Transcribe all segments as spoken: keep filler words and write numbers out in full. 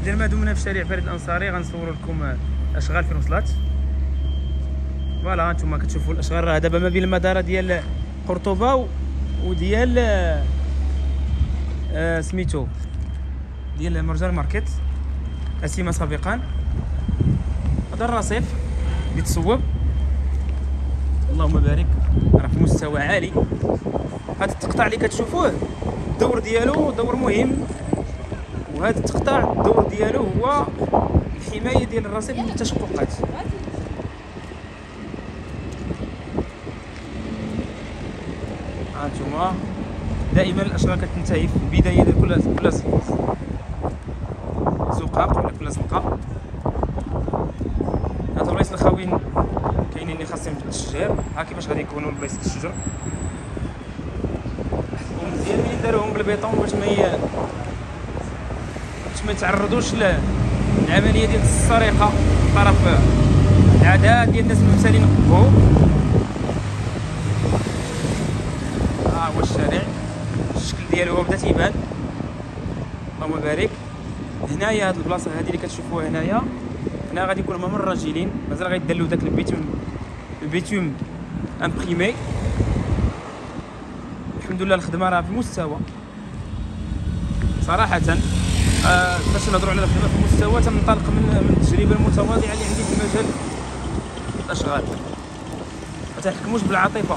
ديال ما دمنا في شارع فريد الانصاري غنصور لكم الاشغال فين وصلت. فوالا هانتوما كتشوفوا الاشغال راه دابا ما بين المداره ديال قرطبه وديال آه سميتو ديال مرجان ماركت اسيما سابقا. هذا الرصيف بيتصوب اللهم بارك راه في مستوى عالي. هذا التقطاع اللي كتشوفوه الدور ديالو دور مهم، وهذا التقطاع الدور ديالو هو الحمايه ديال الرصيف من التشققات. هانتوما دائما الاشغال كتنتهي في البدايه ديال كل كل زقاق ولا كل زنقه. هاد البلايص الخاويين كاينين اللي خاصهم التشجير، ها كيفاش غادي يكونوا البلايص التشجير ومزيان ملي داروهم بالبيطون باش ما ي... باش ما يتعرضوش للعمليه ديال السرقه من طرف العداء ديال الناس الممثلين قبو. ها هو الشارع الشكل ديالو بدا تيبان اللهم بارك. هنايا هاد البلاصه هادي اللي كتشوفوها هنايا، هنا غادي يكون ممر رجلين، مازال غيدلو داك البيتوم البيتوم امبريمي. الحمد لله الخدمه راه في مستوى صراحه. آه باش نهضروا على الخدمه في مستوى تنطلق من من التجربه المتواضعه اللي عندي في مجال الاشغال، ما تحكموش بالعاطفه.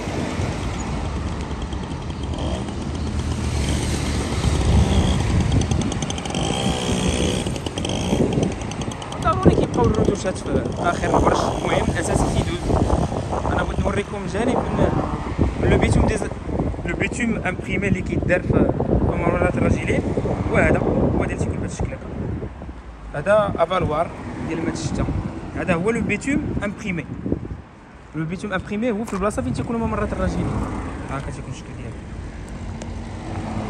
ضروري كيبقاو الردوشات في اخر البرش، المهم الاساسي كيدوز. انا بغيت نوريكم جانب من من لو بيتوم ديز لو بيتوم امبريمي اللي كيدار في ممرات الرجلين. وهذا هو ديال تيكون بهذا الشكل هكا، هذا افالوار ديال مات الشتا. هذا هو لو بيتوم امبريمي. لو بيتوم امبريمي هو في البلاصه فين تيكونوا ممرات الرجلين. ها كتكون الشكل ديالو.